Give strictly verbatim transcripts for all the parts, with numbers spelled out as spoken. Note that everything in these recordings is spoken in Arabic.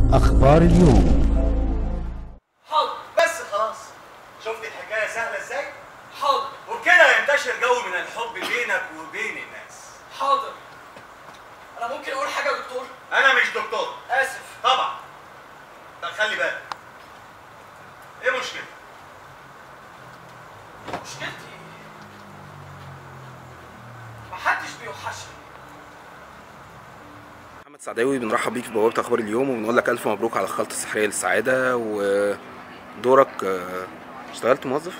أخبار اليوم. حاضر. بس خلاص، شفت الحكايه سهله ازاي؟ حاضر. وبكده ينتشر جو من الحب بينك وبين الناس. حاضر. انا ممكن اقول حاجه يا دكتور؟ انا مش دكتور. اسف. طبعا. طب خلي بالك. ايه مشكلتك؟ مشكلتي محدش بيوحشني. محمد سعداوي، بنرحب بيك في بوابة أخبار اليوم وبنقول لك ألف مبروك على الخلطة السحرية للسعادة. ودورك اشتغلت موظف؟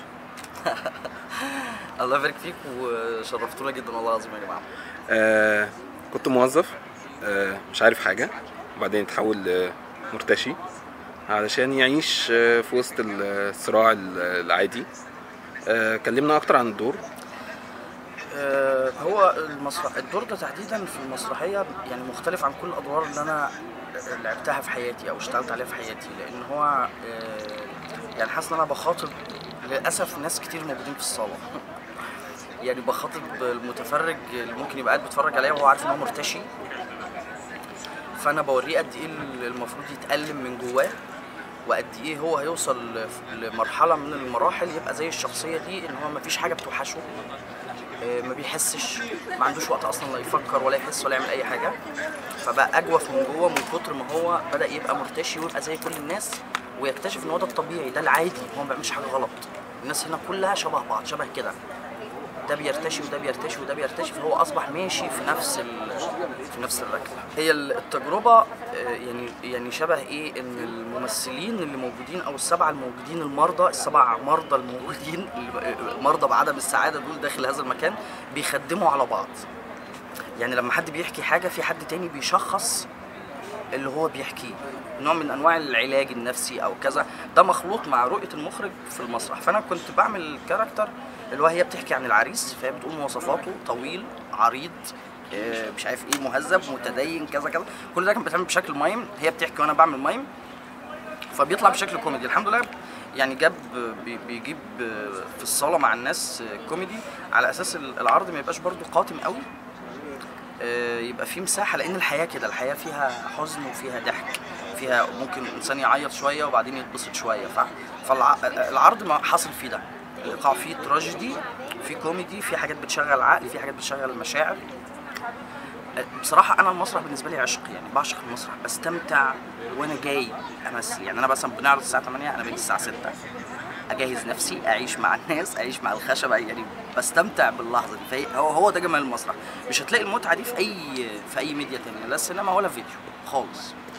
الله يبارك فيك وشرفتونا جدا والله العظيم يا جماعه. آه كنت موظف، آه مش عارف حاجة، وبعدين اتحول مرتشي علشان يعيش في وسط الصراع العادي. آه كلمنا أكتر عن الدور. آه هو المسرح الدور ده تحديدا في المسرحيه يعني مختلف عن كل الادوار اللي انا لعبتها في حياتي او اشتغلت عليها في حياتي، لان هو آه يعني حاسس ان انا بخاطب للاسف ناس كتير موجودين في الصاله. يعني بخاطب المتفرج اللي ممكن يبقى قاعد بيتفرج عليا وهو عارف ان هو مرتشي، فانا بوريه قد ايه المفروض يتألم من جواه، وقد ايه هو هيوصل لمرحله من المراحل يبقى زي الشخصيه دي، ان هو مفيش حاجه بتوحشه، ما بيحسش، ما عندوش وقت اصلا لا يفكر ولا يحس ولا يعمل اي حاجه، فبقى اجوف من جوه من كتر ما هو بدا يبقى مرتشي ويبقى زي كل الناس، ويكتشف ان هو ده الطبيعي، ده العادي، هو ما بيعملش حاجه غلط. الناس هنا كلها شبه بعض، شبه كده، ده بيرتشي وده بيرتشي وده بيرتشي، فهو اصبح ماشي في نفس في نفس الركله. هي التجربه يعني يعني شبه ايه، ان الممثلين اللي موجودين او السبعه الموجودين المرضى، السبع مرضى الموجودين، مرضى بعدم السعاده دول داخل هذا المكان، بيخدموا على بعض. يعني لما حد بيحكي حاجه في حد تاني بيشخص اللي هو بيحكيه، نوع من انواع العلاج النفسي او كذا، ده مخلوط مع رؤيه المخرج في المسرح. فانا كنت بعمل الكاركتر اللي هو هي بتحكي عن العريس، فهي بتقول مواصفاته، طويل، عريض، مش عارف ايه، مهذب، متدين، كذا كذا، كل ده كان بيتعمل بشكل مايم، هي بتحكي وانا بعمل مايم، فبيطلع بشكل كوميدي. الحمد لله يعني جاب بيجيب في الصاله مع الناس كوميدي، على اساس العرض ما يبقاش برضو قاتم قوي، يبقى في مساحه، لان الحياه كده، الحياه فيها حزن وفيها ضحك، فيها ممكن الانسان يعيط شويه وبعدين يتبسط شويه، فالعرض ما حصل فيه ده، الايقاع فيه تراجيدي، فيه كوميدي، فيه حاجات بتشغل العقل، فيه حاجات بتشغل المشاعر. بصراحه انا المسرح بالنسبه لي عشق، يعني بعشق المسرح، بستمتع وانا جاي امثل. يعني انا مثلا بنعرض الساعه تمانية، انا باجي الساعه ستة، اجهز نفسي، اعيش مع الناس، اعيش مع الخشبه، يعني بستمتع باللحظه دي. فهو هو ده جمال المسرح. مش هتلاقي المتعه دي في اي في اي ميديا تانية، لا سينما ولا فيديو خالص.